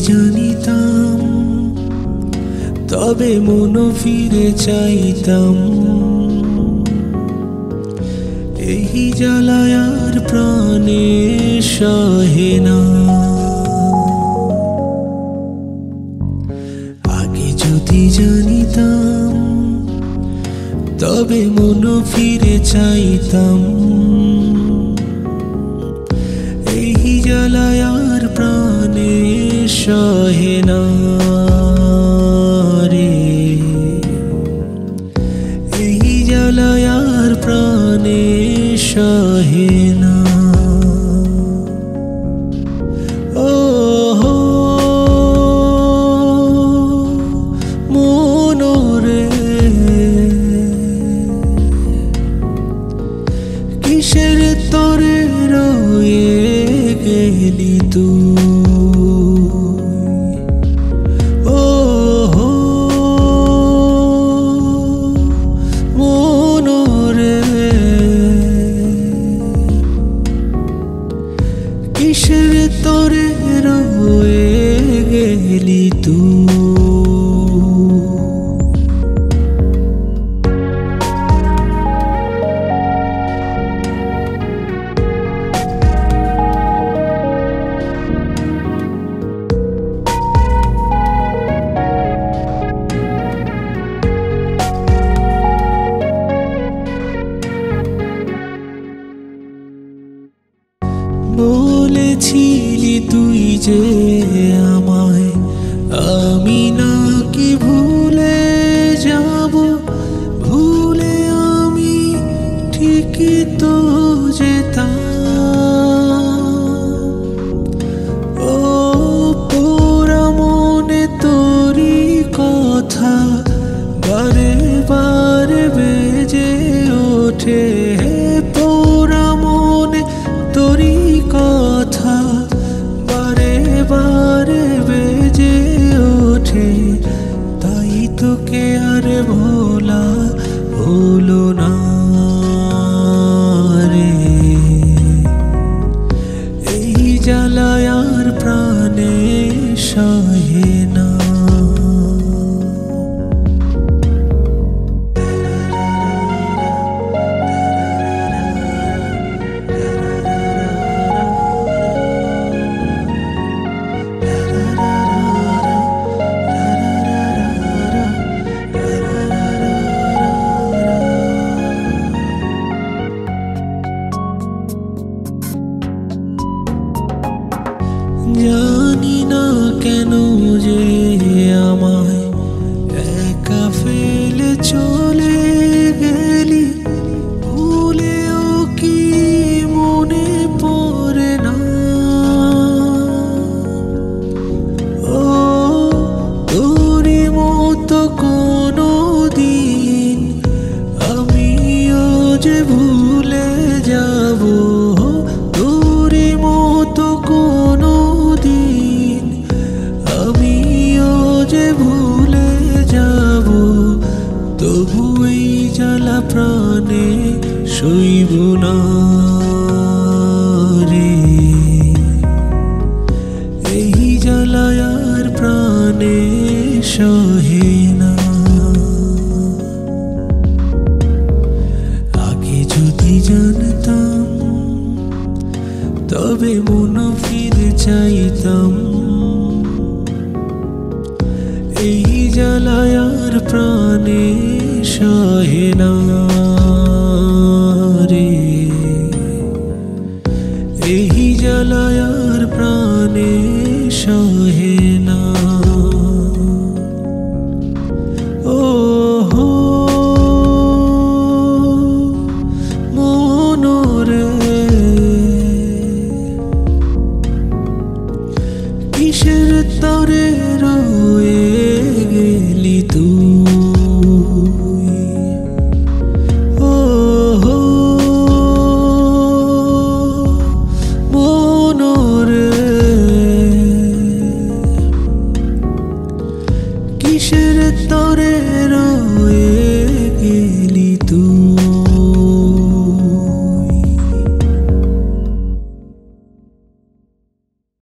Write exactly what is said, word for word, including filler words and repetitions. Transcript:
জানিতাম তবে মন ফিরে চাইতাম। এই জ্বালায় আর প্রাণে সহে না। আগে যদি জানিতাম তবে মন ফিরে চাইতাম। এই জ্বালায় আর প্রাণে সহে না রে। এই জ্বালায় আর প্রাণে সহে না। ও হো মন রে, কিসের তরে রয়ে গেলি তুই? ও হো মন রে, কিসের তরে রয়ে গেলি তুই? বলেছিলি তুই যে আমায়, আমি নাকি ভুলে যাব? ভুলে আমি ঠিকই তো যেতাম। ও পোড়া মনে তোরই কথা বারে বারে বেজে ওঠে। পোড়া মনে তোরই কথা বারে বারে বেজে ওঠে। তাই তোকে আর ভোলা হলো না রে। এই জ্বালায় আর প্রাণে সহে না। জানি না কেন যে আমায় একা ফেলে চলে গেলি। ভুলেও কি মনে পড়ে না? ও তোরই মতো কোনো দিন আমিও যে ভুলে যাব। তোরই মতো কোনো দিন আমিও যে ভুলে যাব। তবু এই জ্বালা প্রাণে সইব না রে। এই জ্বালায় আর প্রাণে সহে না। আগে যদি জানতাম তবে মন ফিরে চাইতাম। এই জ্বালায় আর প্রাণে সহে না রে। এই জ্বালায় আর প্রাণে সহে না। ও হো মন রে, কিসের তরে রয়ে গেলি তুই? ও হো মন রে, কিসের তরে রয়ে